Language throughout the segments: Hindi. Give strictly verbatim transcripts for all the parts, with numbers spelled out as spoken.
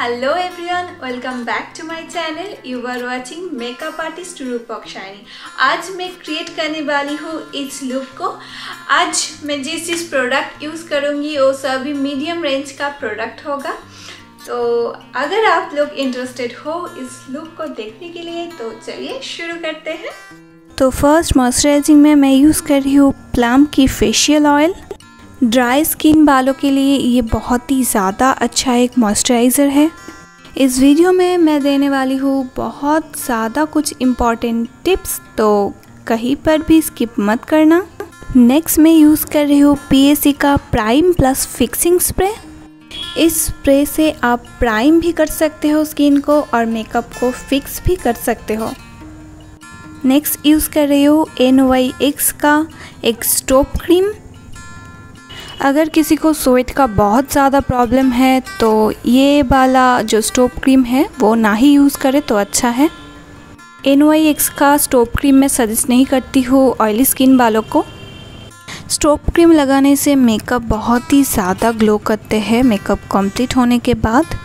Hello everyone, welcome back to my channel. You are watching Makeup Artist Rupak Shiny. आज मैं क्रिएट करने वाली हूँ इस लुक को। आज मैं जिस जिस प्रोडक्ट यूज़ करूँगी वो सभी मीडियम रेंज का प्रोडक्ट होगा। तो अगर आप लोग इंटरेस्टेड हो इस लुक को देखने के लिए तो चलिए शुरू करते हैं। तो फर्स्ट मॉइस्चराइजिंग में मैं यूज़ कर रही हूँ प्लम की फेशियल ऑयल। ड्राई स्किन वालों के लिए ये बहुत ही ज़्यादा अच्छा एक मॉइस्चराइज़र है। इस वीडियो में मैं देने वाली हूँ बहुत ज़्यादा कुछ इम्पॉर्टेंट टिप्स, तो कहीं पर भी स्किप मत करना। नेक्स्ट मैं यूज़ कर रही हूँ पी ए सी का प्राइम प्लस फिक्सिंग स्प्रे। इस स्प्रे से आप प्राइम भी कर सकते हो स्किन को और मेकअप को फिक्स भी कर सकते हो। नेक्स्ट यूज़ कर रही हूँ एन वाई एक्स का एक स्टॉप क्रीम। अगर किसी को स्वेट का बहुत ज़्यादा प्रॉब्लम है तो ये वाला जो स्टॉप क्रीम है वो ना ही यूज़ करे तो अच्छा है। एन वाई एक्स का स्टॉप क्रीम मैं सजेस्ट नहीं करती हूँ ऑयली स्किन वालों को। स्टॉप क्रीम लगाने से मेकअप बहुत ही ज़्यादा ग्लो करते हैं मेकअप कंप्लीट होने के बाद।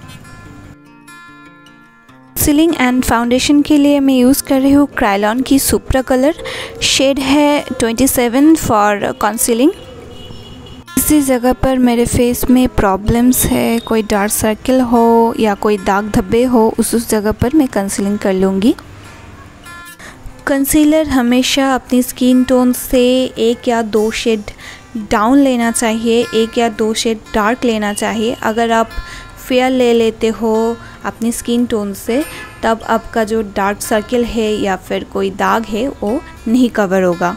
कंसीलिंग एंड फाउंडेशन के लिए मैं यूज़ कर रही हूँ क्रायोलॉन की सुप्रा कलर। शेड है ट्वेंटी सेवन फॉर कंसीलिंग। किसी जगह पर मेरे फेस में प्रॉब्लम्स है, कोई डार्क सर्कल हो या कोई दाग धब्बे हो, उस उस जगह पर मैं कंसीलिंग कर लूँगी। कंसीलर हमेशा अपनी स्किन टोन से एक या दो शेड डाउन लेना चाहिए, एक या दो शेड डार्क लेना चाहिए। अगर आप फेयर ले लेते हो अपनी स्किन टोन से तब आपका जो डार्क सर्कल है या फिर कोई दाग है वो नहीं कवर होगा।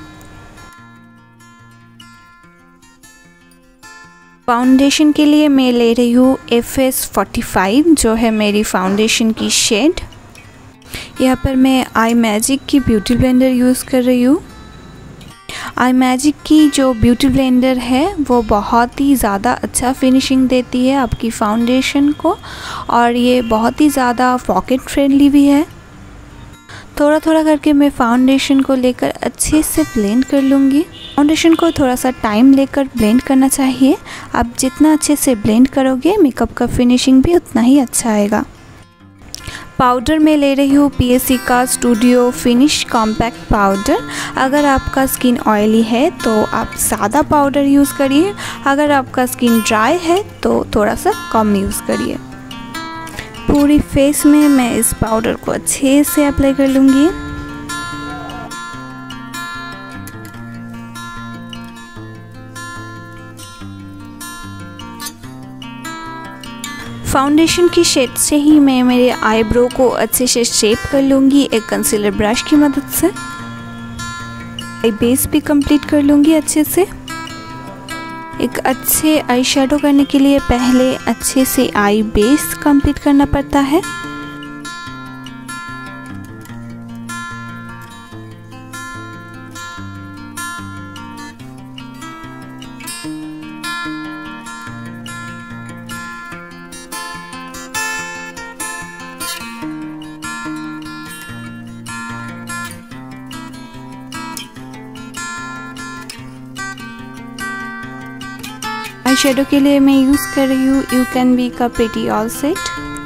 फाउंडेशन के लिए मैं ले रही हूँ एफ एस फोर्टी फाइव जो है मेरी फाउंडेशन की शेड। यहाँ पर मैं आई मैजिक की ब्यूटी ब्लेंडर यूज़ कर रही हूँ। आई मैजिक की जो ब्यूटी ब्लेंडर है वो बहुत ही ज़्यादा अच्छा फिनिशिंग देती है आपकी फाउंडेशन को, और ये बहुत ही ज़्यादा पॉकेट फ्रेंडली भी है। थोड़ा थोड़ा करके मैं फाउंडेशन को लेकर अच्छे से ब्लेंड कर लूँगी। फाउंडेशन को थोड़ा सा टाइम लेकर ब्लेंड करना चाहिए। आप जितना अच्छे से ब्लेंड करोगे मेकअप का फिनिशिंग भी उतना ही अच्छा आएगा। पाउडर में ले रही हूँ पी ए सी का स्टूडियो फिनिश कॉम्पैक्ट पाउडर। अगर आपका स्किन ऑयली है तो आप ज़्यादा पाउडर यूज़ करिए, अगर आपका स्किन ड्राई है तो थोड़ा सा कम यूज़ करिए। पूरी फेस में मैं इस पाउडर को अच्छे से अप्लाई कर लूँगी। फाउंडेशन की शेड से ही मैं मेरे आईब्रो को अच्छे से शेप कर लूँगी एक कंसीलर ब्रश की मदद से। आई बेस भी कंप्लीट कर लूँगी अच्छे से। एक अच्छे आई शेडो करने के लिए पहले अच्छे से आई बेस कंप्लीट करना पड़ता है। आई शेडो के लिए मैं यूज़ कर रही हूँ यू कैन बी का प्रिटी ऑल सेट।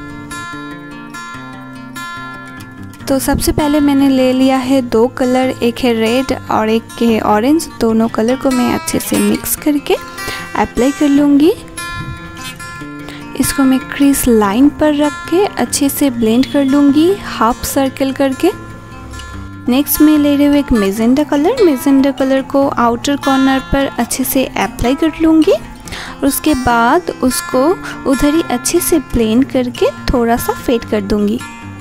तो सबसे पहले मैंने ले लिया है दो कलर, एक है रेड और एक है ऑरेंज। दोनों कलर को मैं अच्छे से मिक्स करके अप्लाई कर लूँगी। इसको मैं क्रीज लाइन पर रख के अच्छे से ब्लेंड कर लूँगी हाफ सर्कल करके। नेक्स्ट मैं ले रही हूँ एक मेजेंडा कलर। मेजेंडा कलर को आउटर कॉर्नर पर अच्छे से अप्लाई कर लूँगी और उसके बाद उसको उधर ही अच्छे से ब्लेंड करके थोड़ा सा फेड कर दूँगी।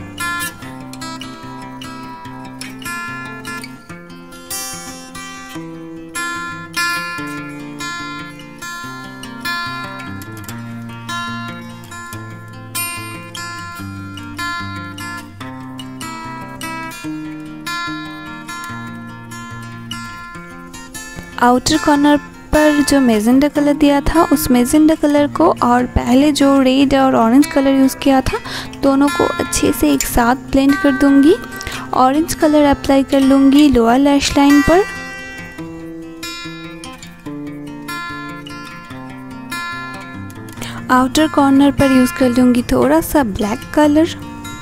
आउटर कॉर्नर पर जो मेजेंडा कलर दिया था उस मेजेंडा कलर को और पहले जो रेड और ऑरेंज कलर यूज़ किया था दोनों को अच्छे से एक साथ ब्लेंड कर दूंगी। ऑरेंज कलर अप्लाई कर लूँगी लोअर लैश लाइन पर। आउटर कॉर्नर पर यूज़ कर लूँगी थोड़ा सा ब्लैक कलर।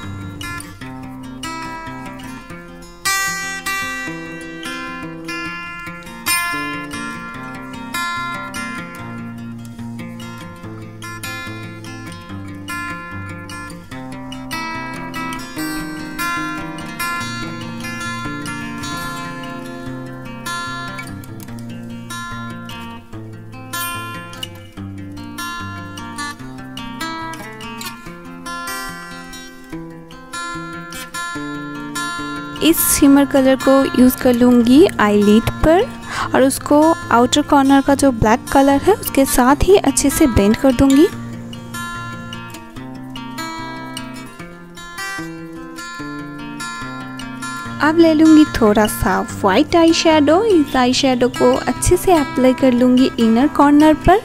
इस शिमर कलर को यूज़ कर लूँगी आईलिड पर और उसको आउटर कॉर्नर का जो ब्लैक कलर है उसके साथ ही अच्छे से ब्लेंड कर दूँगी। अब ले लूँगी थोड़ा सा वाइट आई शेडो। इस आई शेडो को अच्छे से अप्लाई कर लूँगी इनर कॉर्नर पर।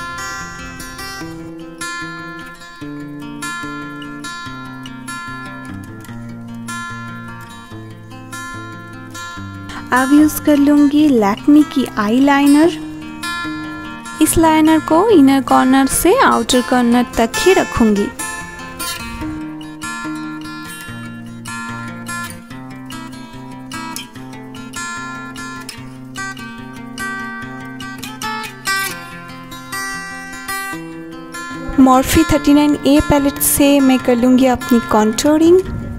अब यूज़ कर लूँगी लैक्मे की आई लाइनर। इस लाइनर को इनर कॉर्नर से आउटर कॉर्नर तक ही रखूँगी। Morphe thirty nine A palette से मैं कर लूँगी अपनी कॉन्टोरिंग।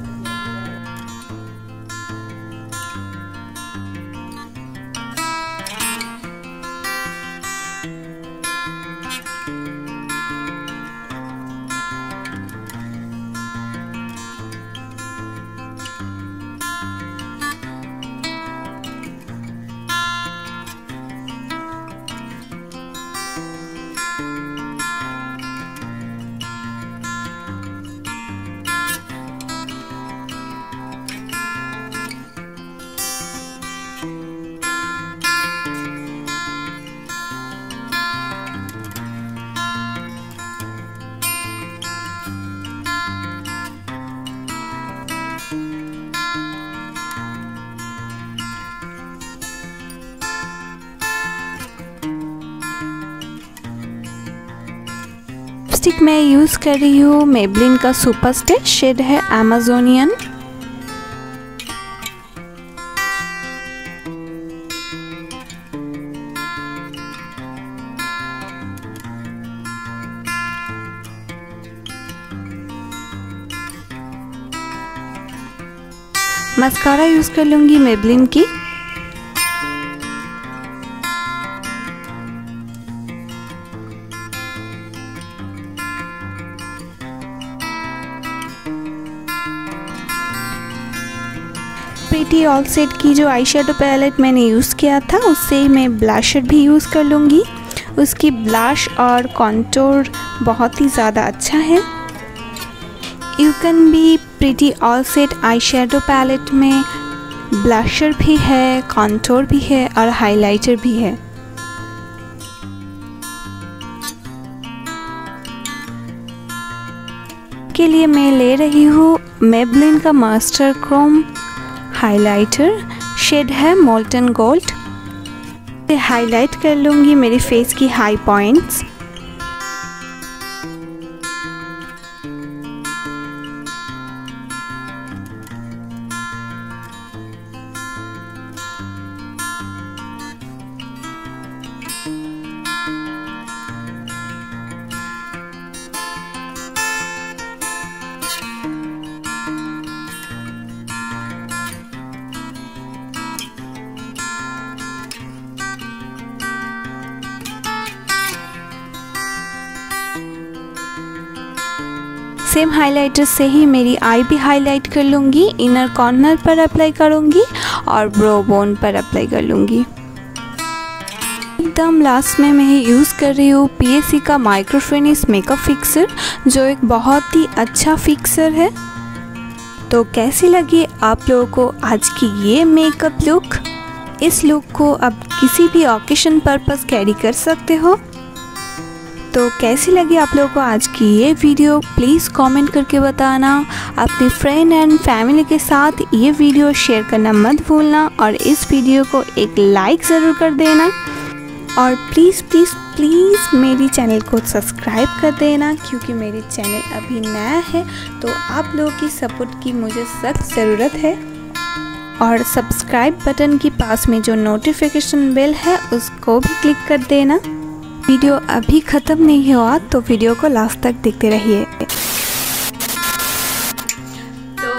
लिपस्टिक मैं यूज़ कर रही हूँ मेबलिन का सुपर स्टे, शेड है अमेजोनियन। मस्कारा यूज़ कर लूँगी मेबलिन की। प्रीटी ऑल सेट की जो आई शेडो पैलेट मैंने यूज़ किया था उससे मैं ब्लशर भी यूज़ कर लूँगी। उसकी ब्लश और कॉन्टोर बहुत ही ज़्यादा अच्छा है। You can be pretty all set eyeshadow palette में ब्लशर भी है, कॉन्टोर भी है और हाइलाइटर भी है। के लिए मैं ले रही हूँ मेबलिन का मास्टर क्रोम हाइलाइटर, शेड है मोल्टन गोल्ड। हाईलाइट कर लूँगी मेरे फेस की हाई पॉइंट्स। सेम हाइलाइटर से ही मेरी आई भी हाईलाइट कर लूँगी। इनर कॉर्नर पर अप्लाई करूँगी और ब्रो बोन पर अप्लाई कर लूँगी। एकदम लास्ट में मैं यूज़ कर रही हूँ पीएससी का माइक्रो फिनिश मेकअप फिक्सर, जो एक बहुत ही अच्छा फिक्सर है। तो कैसी लगी आप लोगों को आज की ये मेकअप लुक? इस लुक को आप किसी भी ओकेशन पर्पस कैरी कर सकते हो। तो कैसी लगी आप लोगों को आज की ये वीडियो? प्लीज़ कमेंट करके बताना। अपने फ्रेंड एंड फैमिली के साथ ये वीडियो शेयर करना मत भूलना और इस वीडियो को एक लाइक ज़रूर कर देना। और प्लीज़ प्लीज़ प्लीज़ मेरी चैनल को सब्सक्राइब कर देना, क्योंकि मेरी चैनल अभी नया है तो आप लोगों की सपोर्ट की मुझे सख्त ज़रूरत है। और सब्सक्राइब बटन के पास में जो नोटिफिकेशन बेल है उसको भी क्लिक कर देना। वीडियो अभी ख़त्म नहीं हुआ तो वीडियो को लास्ट तक देखते रहिए। तो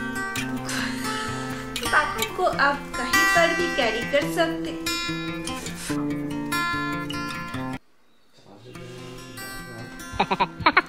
पापा को आप कहीं पर भी कैरी कर सकते। Ha ha ha ha!